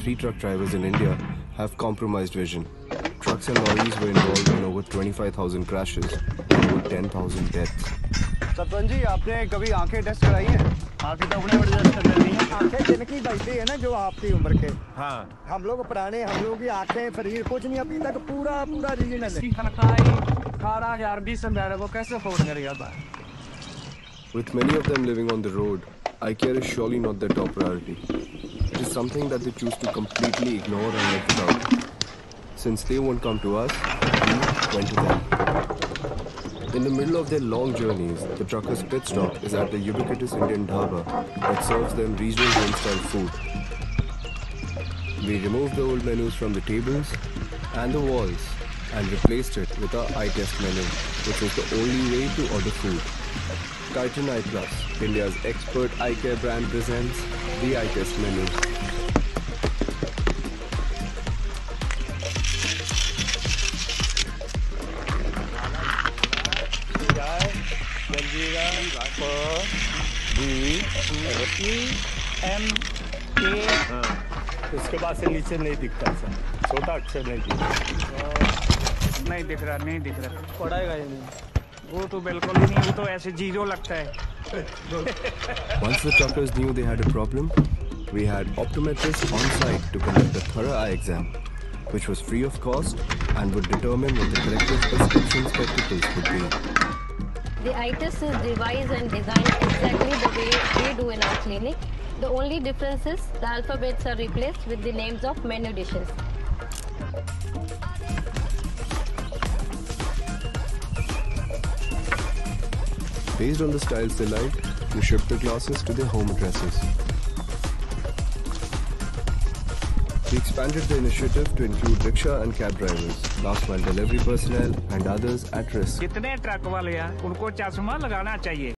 3 truck drivers in India have compromised vision. Trucks and lorries were involved in over 25,000 crashes and over 10,000 deaths. Satvan जी, आपने कभी आंखें test कराई हैं? आंखें तो अपने बड़ी टेस्ट करनी है। आंखें जिनकी बचती है ना, जो आपकी उम्र के। हाँ। हम लोग पुराने, हम लोग की आंखें, शरीर कुछ नहीं, अभी तक पूरा रीजनल है। कैसे अफोर्ड करेगा? With many of them living on the road, eye care is surely not their top priority. It is something that they choose to completely ignore and let without. Since they won't come to us, we went to them. In the middle of their long journeys, the truckers' pit stop is at the ubiquitous Indian dhaba that serves them regional home-style food. We removed the old menus from the tables and the walls and replaced it with our eye test menu, which is the only way to order food. Titan Eye Plus, India's expert eye care brand, presents the eye test menu. उसके बाद से नीचे नहीं दिखता sir, छोटा अक्षर नहीं दिख रहा। नहीं दिख रहा पड़ेगा ये नहीं, वो तो बिल्कुल ही नहीं, वो तो ऐसे जीरो लगता है। Once the truckers knew they had a problem, we had optometrists on site to conduct a thorough eye exam, which was free of cost and would determine what the corrective prescription spectacles would be. The eye test is devised and designed exactly the way we do in our clinic. The only difference is the alphabets are replaced with the names of menu dishes. Based on the styles they liked, we shipped the glasses to their home addresses. We expanded the initiative to include rickshaw and cab drivers, last mile delivery personnel, and others at risk. जितने truck वाले हैं, उनको चश्मा लगाना चाहिए।